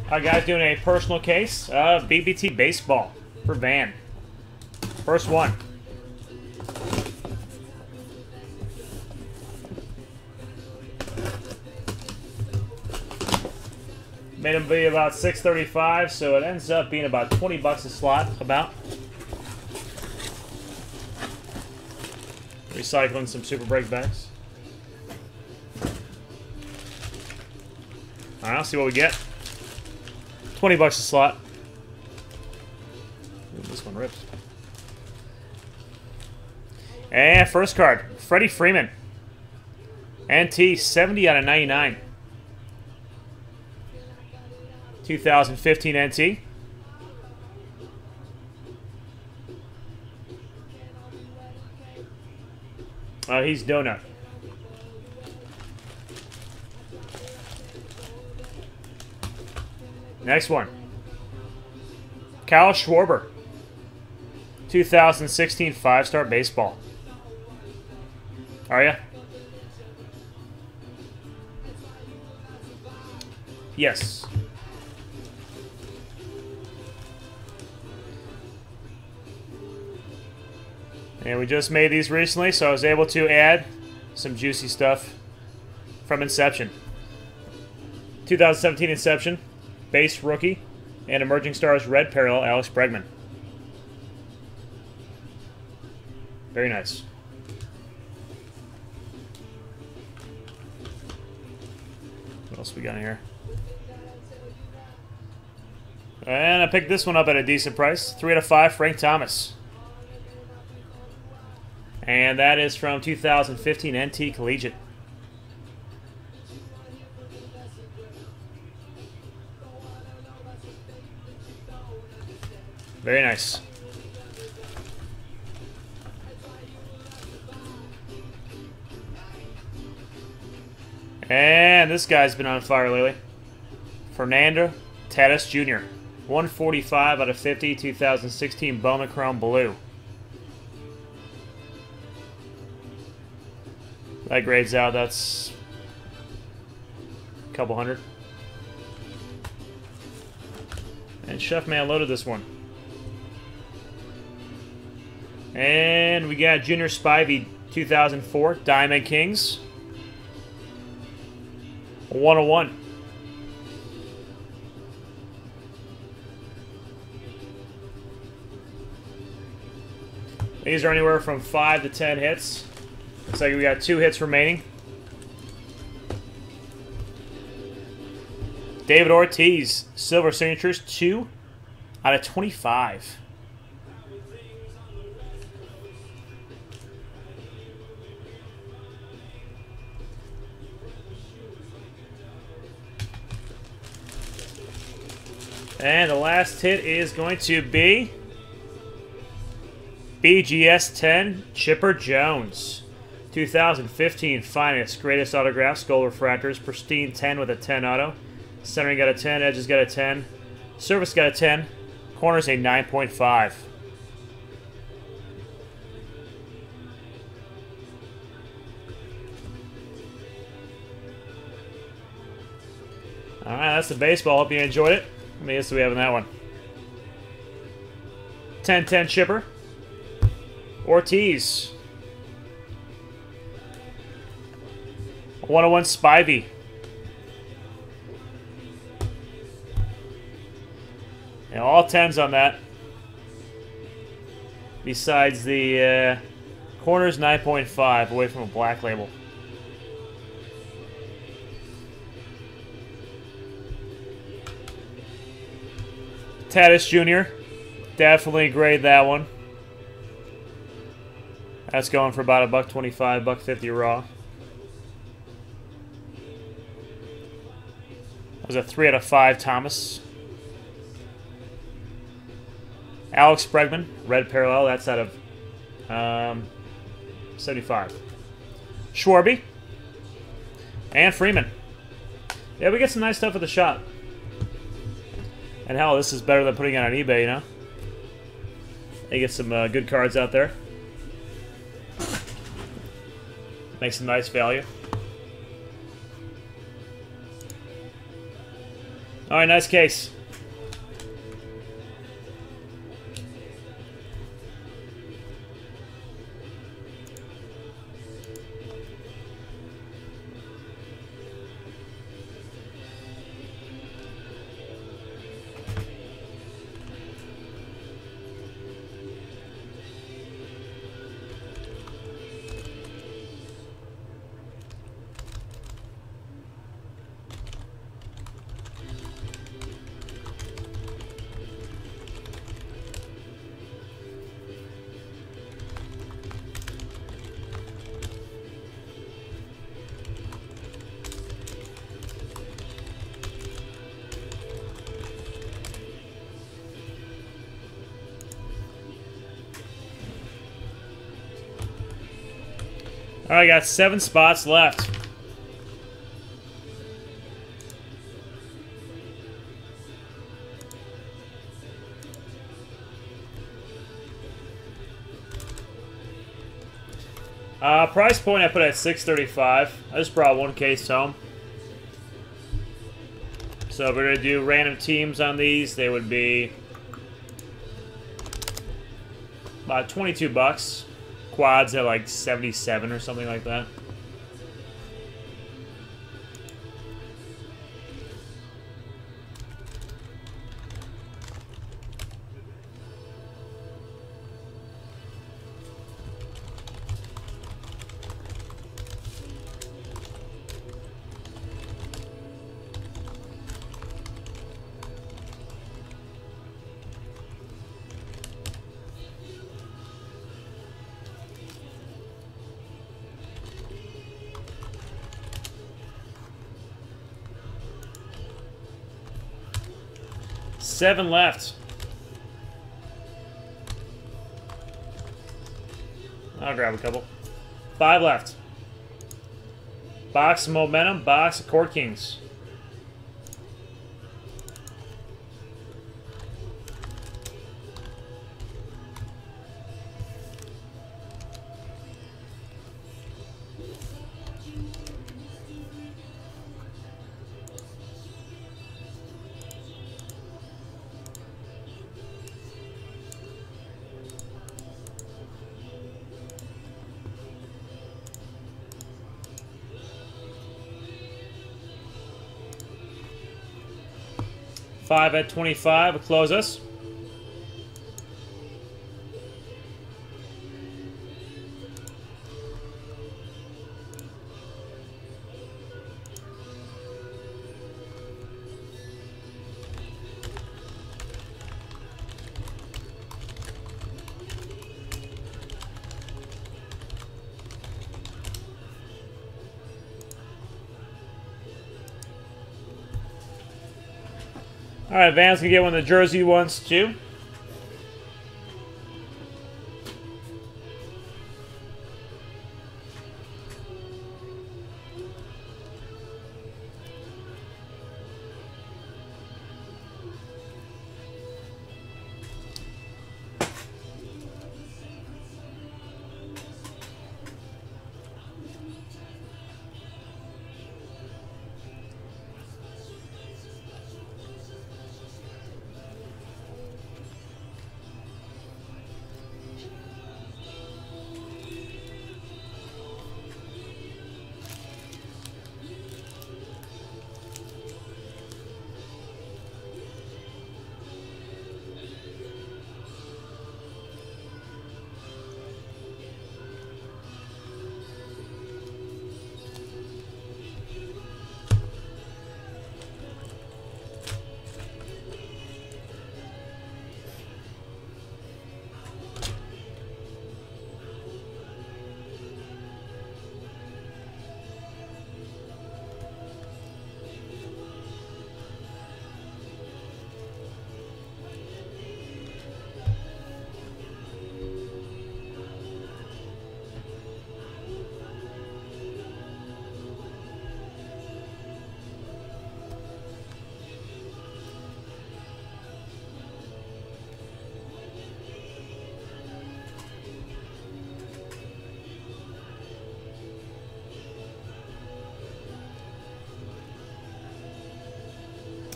Alright guys, doing a personal case of BBT Baseball for Van. First one. Made them be about $6.35, so it ends up being about 20 bucks a slot, about. Recycling some Super Break bags. Alright, let's see what we get. 20 bucks a slot. Ooh, this one rips. And first card, Freddie Freeman. NT, 70 out of 99. 2015 NT. He's Donut. Next one. Kyle Schwarber. 2016 5-star baseball. Are ya? Yes. And we just made these recently, so I was able to add some juicy stuff from Inception. 2017 Inception, base rookie, and Emerging Stars red parallel, Alex Bregman. Very nice. What else we got in here? And I picked this one up at a decent price. 3 out of 5, Frank Thomas. And that is from 2015 NT Collegiate. Very nice. And this guy's been on fire lately. Fernando Tatis Jr. 145 out of 50, 2016 Bowman Chrome Blue. That grades out, that's a couple hundred. And Chef Man loaded this one. And we got Junior Spivey, 2004, Diamond Kings. 101. These are anywhere from 5 to 10 hits. Looks like we got 2 hits remaining. David Ortiz, silver signatures, 2 out of 25. And the last hit is going to be BGS 10, Chipper Jones. 2015 Finest, Greatest Autographs, Gold Refractors, Pristine 10 with a 10 auto. Centering got a 10, Edges got a 10. Surface got a 10. Corners a 9.5. Alright, that's the baseball. Hope you enjoyed it. How many hits do we have in that one? 10-10 Chipper. Ortiz. 101 Spivey. And all 10s on that. Besides the corners, 9.5 away from a black label. Tatis Jr. Definitely grade that one. That's going for about $1.25, $1.50 raw. That was a 3 out of 5 Thomas. Alex Bregman, red parallel. That's out of 75. Schwarby. And Freeman. Yeah, we get some nice stuff at the shop. And hell, this is better than putting it on eBay, you know? You get some good cards out there. Make some nice value. All right, nice case. All right, got 7 spots left. Price point I put at $6.35. I just brought 1 case home. So if we're gonna do random teams on these, they would be about 22 bucks. Quads at like 77 or something like that. Seven left. I'll grab a couple. 5 left. Box of Momentum, box of Court Kings. Five at 25 will close us. All right, Van's gonna get one of the jersey ones too.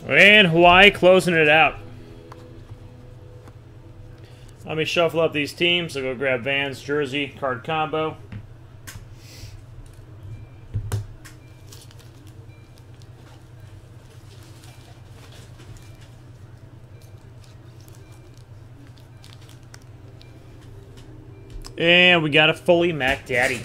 And Hawaii closing it out. Let me shuffle up these teams. I'll go grab Van's jersey card combo. And we got a Foley Mac Daddy.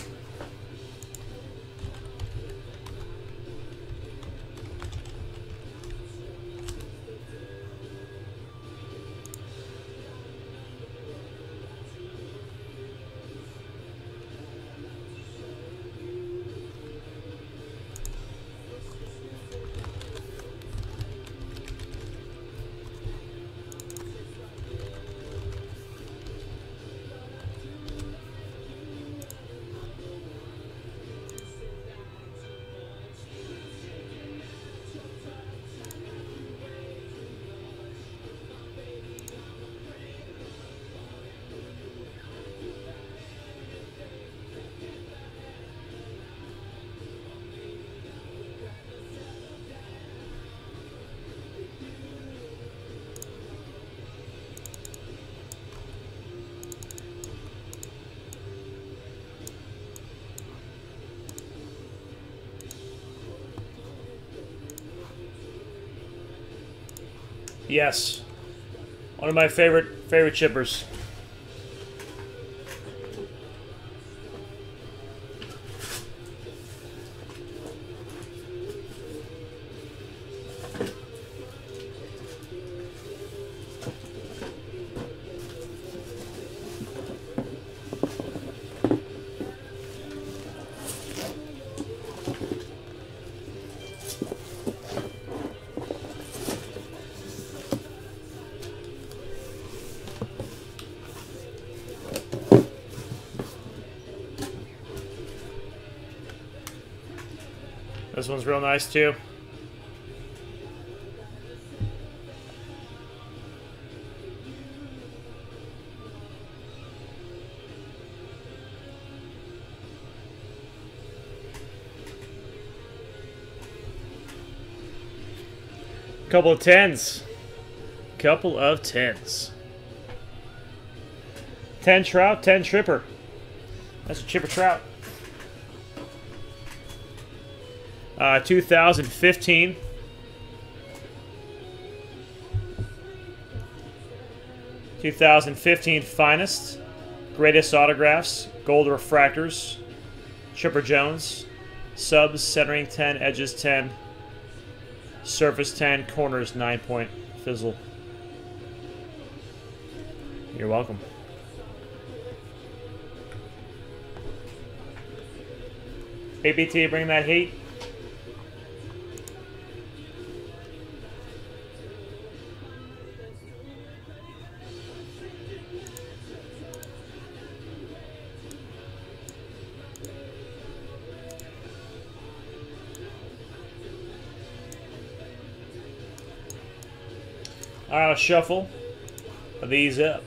Yes. One of my favorite chippers. This one's real nice too. Couple of tens. Couple of tens. 10 Trout, 10 Tripper. That's a Chipper Trout. 2015. Finest. Greatest Autographs. Gold Refractors. Chipper Jones. Subs, centering 10, edges 10. Surface 10, corners 9-point fizzle. You're welcome. ABT, bring that heat. All right, I'll shuffle these up.